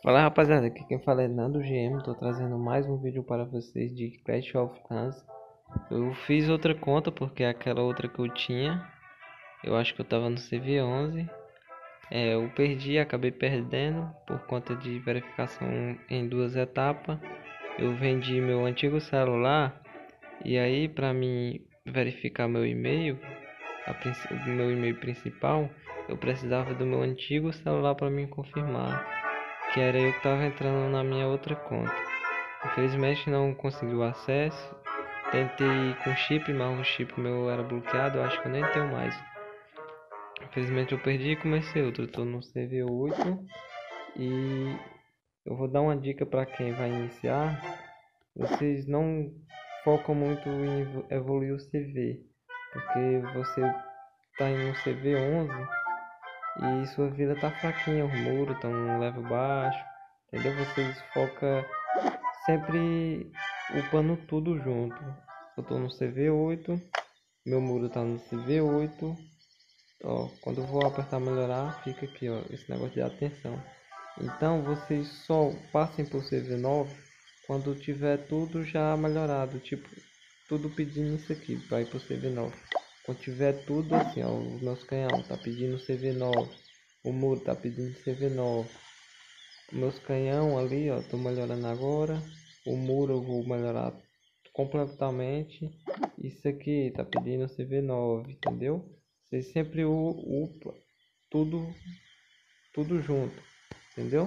Fala rapaziada, aqui quem fala é Nando GM, tô trazendo mais um vídeo para vocês de Clash of Clans. Eu fiz outra conta porque aquela outra que eu tinha, eu acho que eu tava no CV11. Eu perdi, acabei perdendo por conta de verificação em duas etapas. Eu vendi meu antigo celular e aí para mim verificar meu e-mail, o meu e-mail principal, eu precisava do meu antigo celular para me confirmar que era eu que estava entrando na minha outra conta. Infelizmente não consegui o acesso. Tentei com chip, mas o chip meu era bloqueado. Eu acho que eu nem tenho mais. Infelizmente eu perdi e comecei outro. Eu tô no CV8 e eu vou dar uma dica para quem vai iniciar. Vocês não focam muito em evoluir o CV, porque você tá em um CV11 e sua vida tá fraquinha, os muros estão num level baixo, entendeu? Vocês focam sempre upando tudo junto. Eu tô no CV8, meu muro tá no CV8. Ó, quando eu vou apertar melhorar, fica aqui, ó, esse negócio de atenção. Então vocês só passem por CV9 quando tiver tudo já melhorado, tipo, tudo pedindo isso aqui para ir pro CV9. Quando tiver tudo assim, ó, os meus canhão tá pedindo CV9, o muro tá pedindo CV9, meus canhão ali, ó, tô melhorando agora. O muro eu vou melhorar completamente. Isso aqui tá pedindo CV9, entendeu? Vocês sempre upa tudo, tudo junto, entendeu?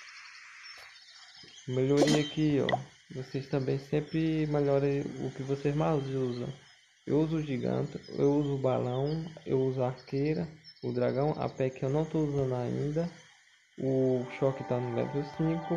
Melhoria aqui, ó. Vocês também sempre melhorem o que vocês mais usam. Eu uso o gigante, eu uso o balão, eu uso a arqueira, o dragão, a PEC eu não tô usando ainda. O choque tá no level 5.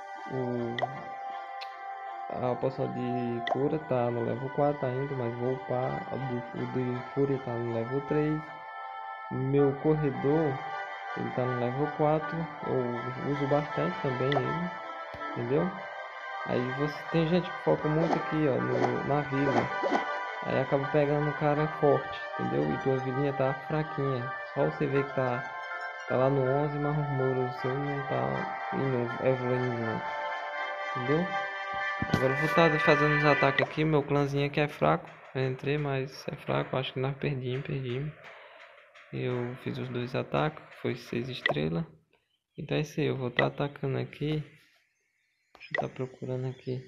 A poção de cura tá no level 4 ainda, mas vou upar. O de fúria tá no level 3. Meu corredor, ele tá no level 4. Eu uso bastante também ele, entendeu? Aí você tem gente que foca muito aqui, ó, na vila. Aí acaba pegando um cara forte, entendeu? E tua vilinha tá fraquinha. Só você vê que tá lá no 11, mas os muros seu não tá evoluindo junto, entendeu? Agora eu vou estar fazendo os ataques aqui. Meu clãzinho aqui é fraco. Eu entrei, mas é fraco. Acho que nós perdimos. Eu fiz os dois ataques. Foi 6 estrelas. Então é isso aí. Eu vou estar atacando aqui. Deixa eu estar procurando aqui.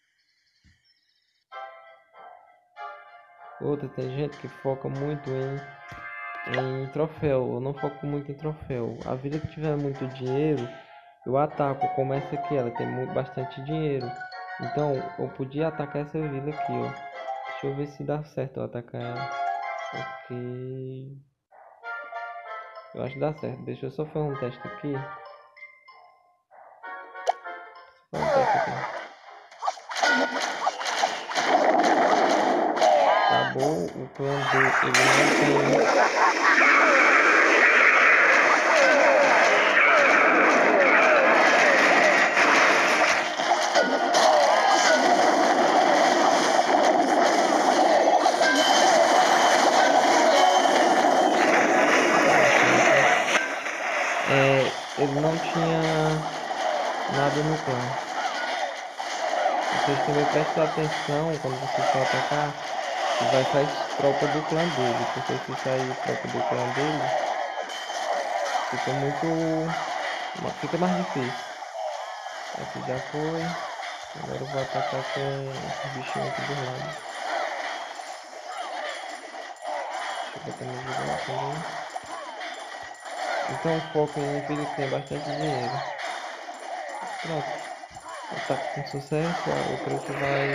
Outra, tem gente que foca muito em troféu. Eu não foco muito em troféu. A vila que tiver muito dinheiro, eu ataco. Começa aqui. Ela tem bastante dinheiro. Então eu podia atacar essa vila aqui, ó. Deixa eu ver se dá certo eu atacar ela. Ok. Eu acho que dá certo. Deixa eu só fazer um teste aqui. Fazer um teste aqui. Acabou o clã dele. Ele não tem. Ele não tinha nada no clã. Vocês também prestem atenção quando vocês for atacar. Que vai sair tropa do clã dele. Porque se sair tropa do clã dele, fica muito. Fica mais difícil. Aqui já foi. Agora eu vou atacar com esse bichinho aqui do lado. Deixa eu botar meu gigante também. Então foco em filho que tem bastante dinheiro. Pronto. Ataque com sucesso. O truque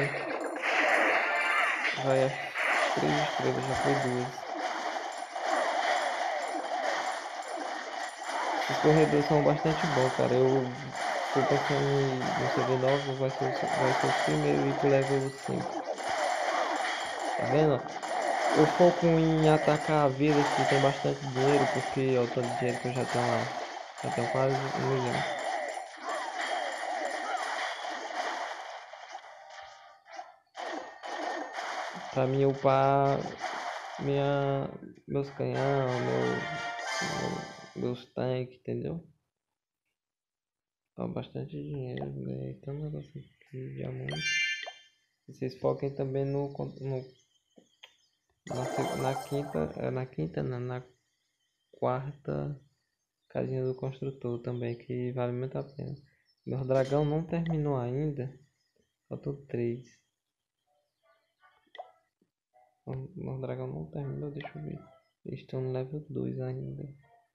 vai às 3 estrelas, já foi 2. Os corredores são bastante bons, cara. Eu tô pensando no CV9, vai ser o primeiro ir pro level 5. Tá vendo? Eu foco em atacar vilas que tem bastante dinheiro, porque ó, o tanto de dinheiro que eu já tenho lá. Já tenho quase 1 milhão. Pra mim upar meus canhão, meus tanques, entendeu? Ó, Ó, bastante dinheiro, ganhei tanto negócio aqui, diamante. Vocês foquem também na quinta não, na quarta casinha do construtor também, que vale muito a pena. Meu dragão não terminou ainda, faltou 3. Meu dragão não terminou, deixa eu ver. Eles estão no level 2 ainda.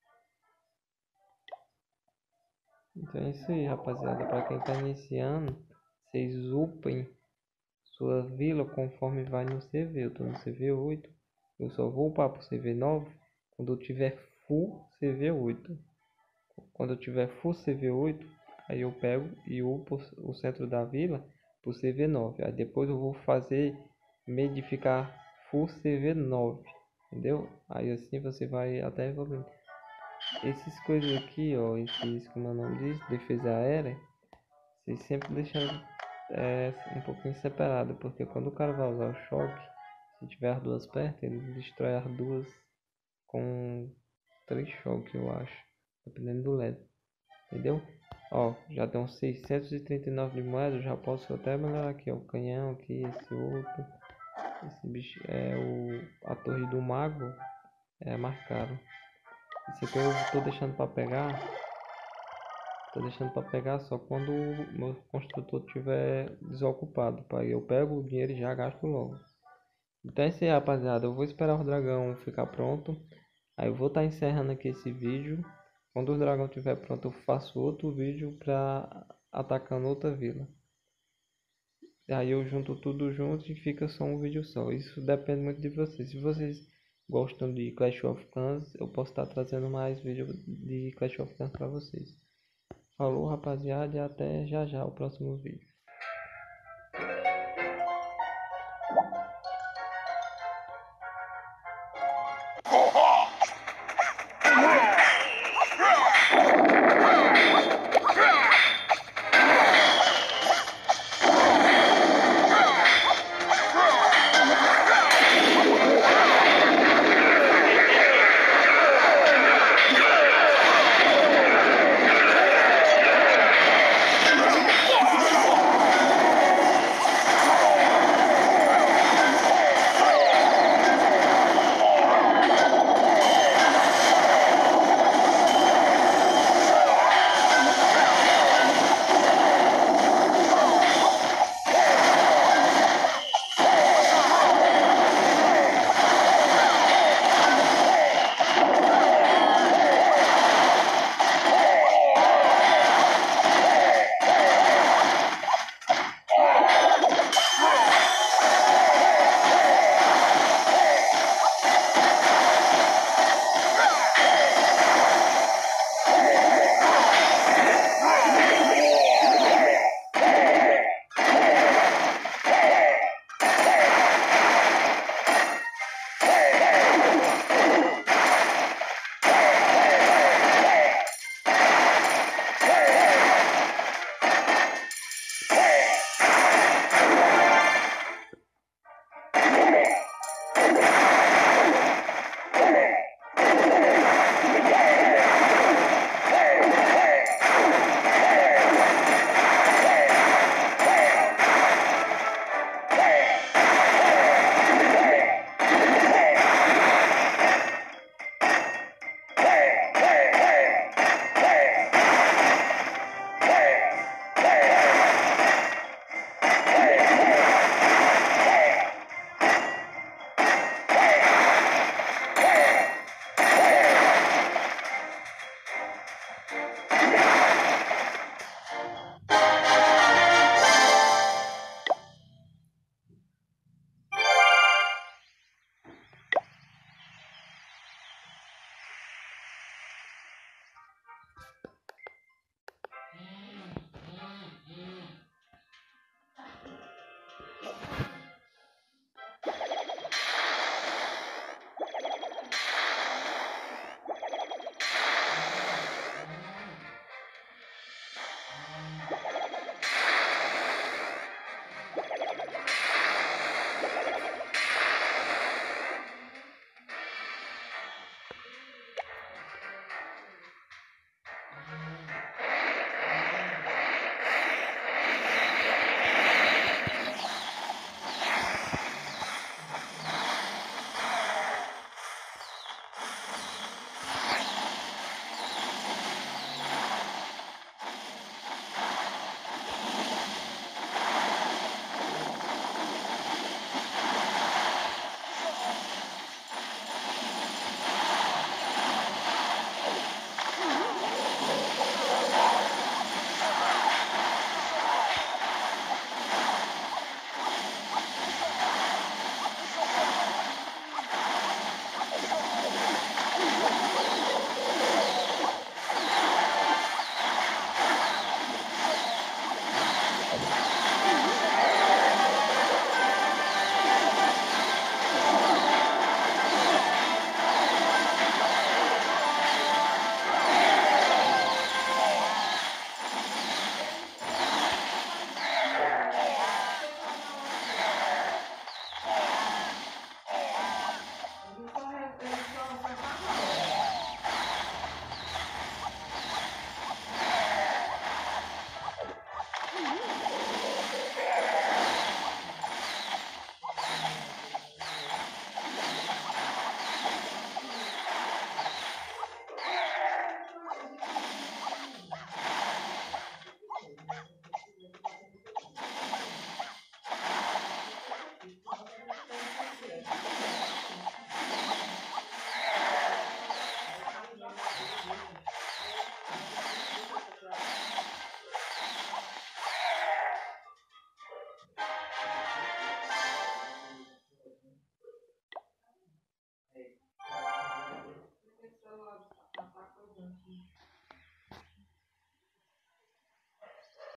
Então é isso aí, rapaziada. Pra quem tá iniciando, vocês upem sua vila conforme vai no CV. Eu tô no CV 8. Eu só vou upar pro CV 9 quando eu tiver full CV 8. Quando eu tiver full CV 8, aí eu pego e upo o centro da vila pro CV 9. Aí depois eu vou fazer modificar full CV 9. Entendeu? Aí assim você vai até evoluindo. Esses coisas aqui, ó, esses, como é o nome disso, defesa aérea, vocês sempre deixam um pouquinho separado, porque quando o cara vai usar o choque, se tiver as duas perto, ele destrói as duas com 3 choques, eu acho, dependendo do LED, entendeu? Ó, já tem uns 639 de moeda, eu já posso até melhorar aqui, ó, o canhão aqui, esse outro, esse bicho, a torre do mago é mais caro. Esse aqui eu tô deixando para pegar. Tô deixando para pegar só quando o meu construtor estiver desocupado. Pai, eu pego o dinheiro e já gasto logo. Então é isso aí, rapaziada. Eu vou esperar o dragão ficar pronto. Aí eu vou estar encerrando aqui esse vídeo. Quando o dragão estiver pronto, eu faço outro vídeo para atacando outra vila. Aí eu junto tudo junto e fica só um vídeo só. Isso depende muito de vocês. Se vocês gostam de Clash of Clans, eu posso estar trazendo mais vídeos de Clash of Clans para vocês. Falou, rapaziada, e até já já o próximo vídeo.